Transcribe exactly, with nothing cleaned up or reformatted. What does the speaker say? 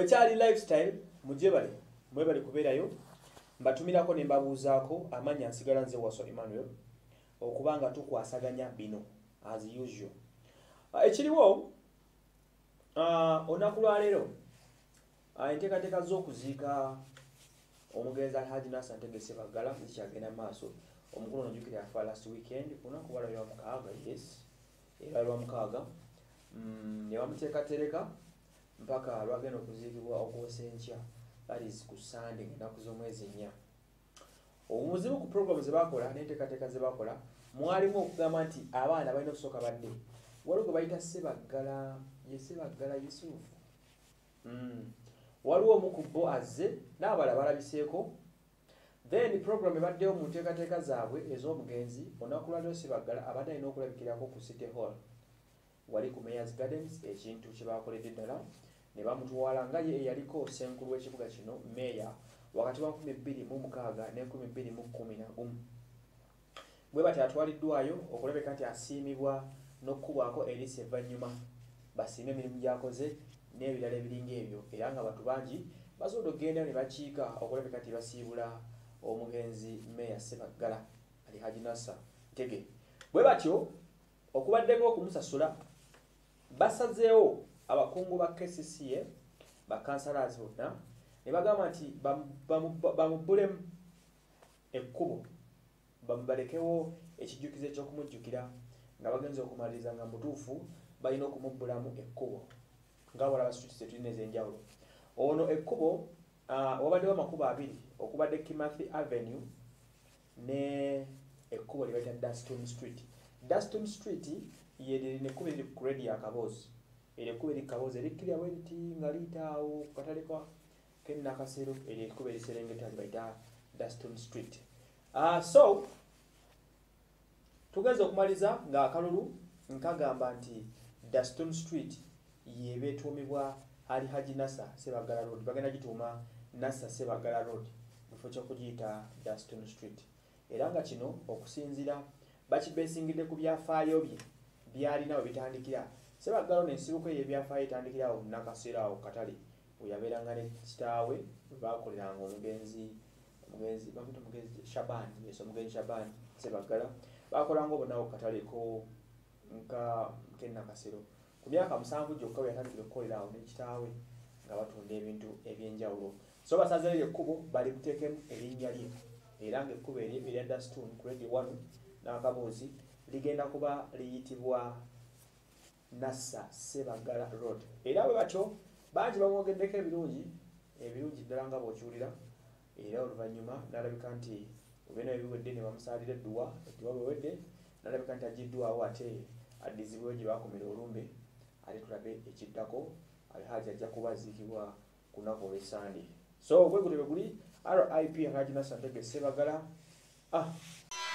Bwekyali lifestyle mujje bali mwe bali kubeerayo mbatumirako ne mbabuuzaako amanya nsigala nze Waso Emmanuel okubanga tukwasaganya bino as usual. Uh, ekiriwo uh, olunaku lwa leero uh, enteekateeka z'okuziika omugenzi Alhaji Nasser Ntege Ssebaggala zikyagenda maaso. Omukulu onojjukira yafa last weekend ku lunaku lwa lwa mukaaga, yes era lwa mukaaga mm, ne bamuteekatereka mpaka lwagenda okuziikibwa okwosenkya, that is ku Sunday ennaku z'omwezi nnya. Omuzibu ku program ze bakola n'enteekateeka ze bakola mwalimu okugamba nti abaana balina okusooka badde waliwo gwe bayita Ssebaggala, ye Ssebaggala Yusufu. Mm. Waliwo omu ku bo azze n'abalala balabiseeko. Then program ebaddeyo mu nteekateeka zaabwe ez'omugenzi olunaku lwa leero Ssebaggala abadde alina okulabikirako ku City Hall wali ku Mayor's Gardens, ekintu kye baakoledde ddala ne bamutwala nga ye eyaliko ssenkulu w'ekibuga kino meeya wakati wa nkumi bbiri mu mukaaga ne nkumi bbiri mu kkumi na gumu. Bwe bati atwaliddwayo okulabika nti asiimibwa n'okkubwako eriisa evvannyuma basiime emirimu gy'akoze n'ebirala ebiringa ebyo, era nga bantu bangi basobodde okgendayo ne bakiika okulabika nti basiibula omugenzi meeya Ssebaggala Alhaji Nasser Ntege. Bwe batyo okubaddeko okumusasula basazeewo abakungu ba K C C A bakansalazi bonna ne bagamba nti bamubbulemu ekkubo bamubalekewo ekijjukizo ekyokumujjukira nga bagenza okumaliriza nga mutuufu balina okumubbulamu ekkubo nga walaba street zetulina ez'enjawulo. Ono ekkubo uh, wabaddewo amakubo abiri okubadde Kimathi Avenue ne ekkubo lye bayita Daston Street. Daston Street ye ne kuba eri ku redi ya Kaboozi, eri kuba eri Kaboozi erikkirya bwe liti nga liyitaawo ku katale ka Nakasero, eri kuba eri Serengeta lye bayita Daston Street. Uh, so tugeze okumaliza nga akalulu nkagamba nti Daston Street ye beetuumibwa Alhaji Nasser Ssebaggala Road, bagenda gituuma Nasser Ssebaggala Road bifo ky'okugiyita Daston Street. Era nga kino okusinziira bakibesingidde ku byafaayo bye byalina we bitandikira. Ssebaggala n'ensibuko ye ebyafaayo etandikira awo Nakasero awo katale we yabeeranga ne kitaawe we baakoleranga omugenzi omugenzi bamuyita omugenzi Shaban, yes omugenzi Shaban Ssebaggala baakolanga obonawo ku katale ko nka ke Nakasero. Ku myaka musanvu gyokka we yatandikira okukolera awo ne kitaawe nga batunda ebintu eby'enjawulo. So basazeeyo ekkubo bali kuteekemu erinnya lye era ng'ekkubo eryo erya Daston ku redi wano n'Akaboozi ligenda kuba liyitibwa Nasser Ssebaggala Road. Era bwe batyo bangi bamwogeddeko ebirungi ebirungi ddala nga bw'okiwulira, era oluvannyuma n'alabika nti obeena ebiwedde ne bamusaalira edduwa edduwa bwe wedde n'alabika nti agiddwawo ate addizibweyo gye baakomera olumbe. Ate tulabe ekiddako Alhaji ajja kuba aziikibwa ku lunaku olw'Essande. So gwe guli bwe guli R I P Alhaji Nasser Ntege Ssebaggala. Ah.